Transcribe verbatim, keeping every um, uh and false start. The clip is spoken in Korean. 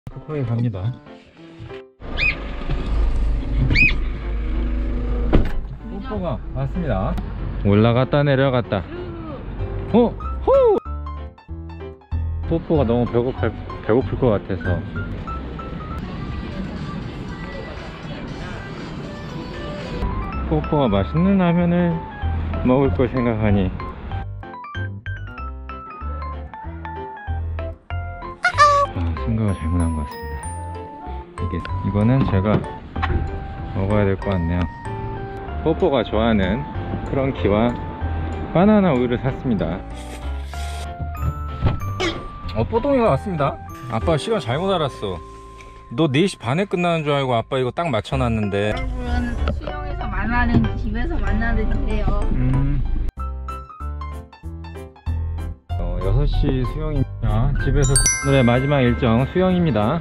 뽀뽀에 갑니다. 뽀뽀가 왔습니다. 올라갔다 내려갔다. 어? 호! 뽀뽀가 너무 배고플, 배고플 것 같아서 뽀뽀가 맛있는 라면을 먹을 걸 생각하니 아, 생각을 잘못한 것 같습니다. 이게, 이거는 제가 먹어야 될 것 같네요. 뽀뽀가 좋아하는 크런키와 바나나 우유를 샀습니다. 어, 뽀동이가 왔습니다. 아빠 시간 잘못 알았어. 너 네 시 반에 끝나는 줄 알고 아빠 이거 딱 맞춰놨는데. 여러분, 수영에서 만나는 집에서 만나는 데요. 음. 어, 여섯 시 수영입니다. 집에서 오늘의 마지막 일정 수영입니다.